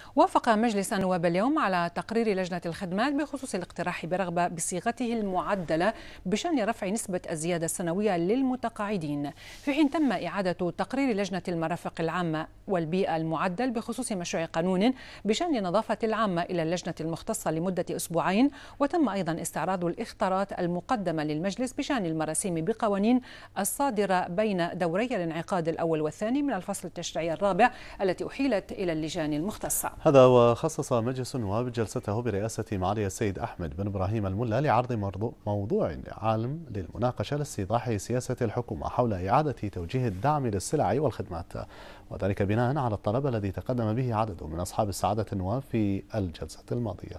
وافق مجلس النواب اليوم على تقرير لجنة الخدمات بخصوص الاقتراح برغبة بصيغته المعدلة بشأن رفع نسبة الزيادة السنوية للمتقاعدين، في حين تم إعادة تقرير لجنة المرافق العامة والبيئة المعدل بخصوص مشروع قانون بشأن النظافة العامة إلى اللجنة المختصة لمدة أسبوعين. وتم أيضا استعراض الإخطارات المقدمة للمجلس بشأن المراسيم بقوانين الصادرة بين دوري الانعقاد الأول والثاني من الفصل التشريعي الرابع التي أحيلت إلى اللجان المختصة. هذا وخصص مجلس النواب جلسته برئاسة معالي السيد أحمد بن إبراهيم الملا لعرض موضوع عالم للمناقشة لاستيضاح سياسة الحكومة حول إعادة توجيه الدعم للسلع والخدمات، وذلك بناء على الطلب الذي تقدم به عدد من أصحاب السعادة النواب في الجلسة الماضية.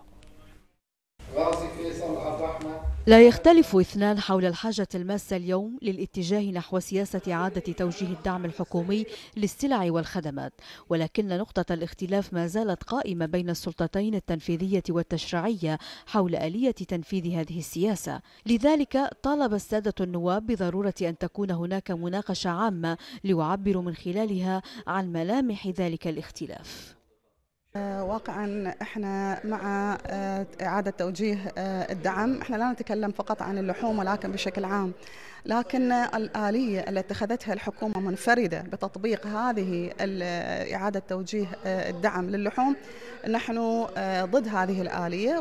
لا يختلف اثنان حول الحاجة الماسة اليوم للاتجاه نحو سياسة إعادة توجيه الدعم الحكومي للسلع والخدمات، ولكن نقطة الاختلاف ما زالت قائمة بين السلطتين التنفيذية والتشريعية حول آلية تنفيذ هذه السياسة. لذلك طالب السادة النواب بضرورة أن تكون هناك مناقشة عامة ليعبر من خلالها عن ملامح ذلك الاختلاف. واقعا احنا مع إعادة توجيه الدعم، احنا لا نتكلم فقط عن اللحوم ولكن بشكل عام، لكن الآلية التي اتخذتها الحكومة منفردة بتطبيق هذه إعادة توجيه الدعم للحوم، نحن ضد هذه الآلية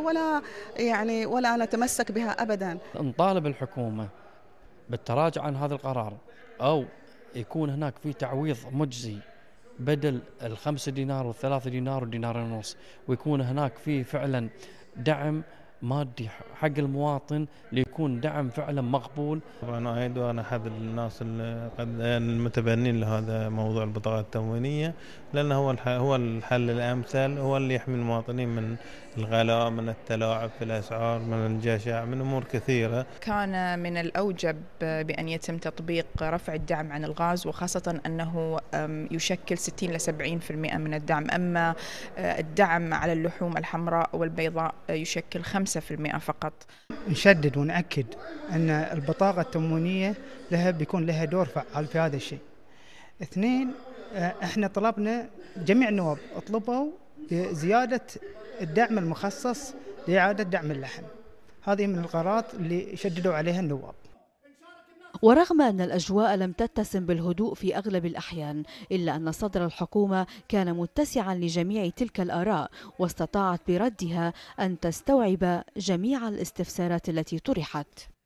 ولا نتمسك بها أبدا. نطالب الحكومة بالتراجع عن هذا القرار، أو يكون هناك في تعويض مجزي بدل ال5 دينار وال3 دينار ودينارين ونص، ويكون هناك في فعلا دعم مادي حق المواطن ليكون دعم فعلا مقبول. طبعا أيد وأنا أحد الناس المتبنين لهذا موضوع البطاقة التموينية، لأنه هو الحل الأمثل، هو اللي يحمي المواطنين من الغلاء، من التلاعب في الأسعار، من الجشع، من أمور كثيرة. كان من الأوجب بأن يتم تطبيق رفع الدعم عن الغاز، وخاصة أنه يشكل 60 ل 70% من الدعم، أما الدعم على اللحوم الحمراء والبيضاء يشكل 5% فقط. نشدد ونأكد أن البطاقة التموينية بيكون لها دور فعال في هذا الشيء. 2، احنا طلبنا، جميع النواب طلبوا بزيادة الدعم المخصص لإعادة دعم اللحم. هذه من القرارات اللي شددوا عليها النواب. ورغم أن الأجواء لم تتسم بالهدوء في أغلب الأحيان، إلا أن صدر الحكومة كان متسعا لجميع تلك الآراء، واستطاعت بردها أن تستوعب جميع الاستفسارات التي طرحت.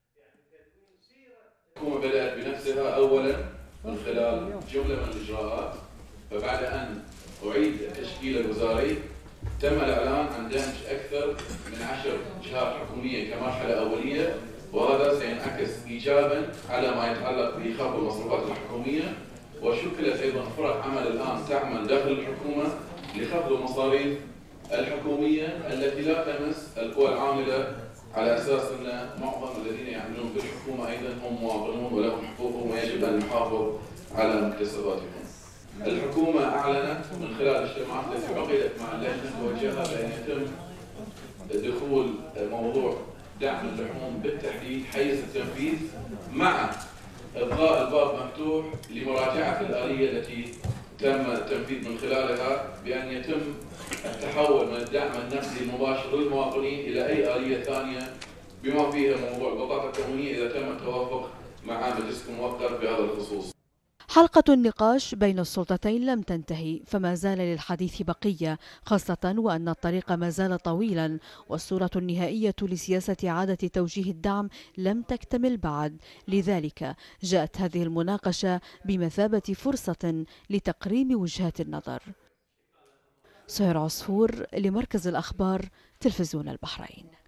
الحكومة بدأت بنفسها أولا من خلال جملة من الإجراءات، فبعد أن أعيد التشكيل الوزاري تم الإعلان عن دمج أكثر من 10 جهات حكومية كمرحلة أولية، وهذا سينعكس إيجابا على ما يتعلق بخفض المصروفات الحكومية. وشكلت أيضا فرق عمل الآن تعمل داخل الحكومة لخفض المصاريف الحكومية التي لا تمس القوى العاملة، على أساس أن معظم الذين يعملون في الحكومة أيضا هم مواطنون ولهم حقوقهم، ويجب أن نحافظ على مكتسباتهم. الحكومة أعلنت من خلال الاجتماعات التي عقدت مع اللجنة توجهها بأن يتم دخول موضوع دعم اللحوم بالتحديد حيز التنفيذ، مع إبقاء الباب مفتوح لمراجعة الآلية التي تم التنفيذ من خلالها، بأن يتم التحول من الدعم النفسي المباشر للمواطنين إلى أي آلية ثانية، بما فيها موضوع البطاقة التموينية إذا تم التوافق مع مجلس الموقر في هذا الخصوص. حلقة النقاش بين السلطتين لم تنتهي، فما زال للحديث بقية، خاصة وأن الطريق ما زال طويلا، والصورة النهائية لسياسة إعادة توجيه الدعم لم تكتمل بعد. لذلك جاءت هذه المناقشة بمثابة فرصة لتقريم وجهات النظر. سهير عصفور لمركز الأخبار، تلفزيون البحرين.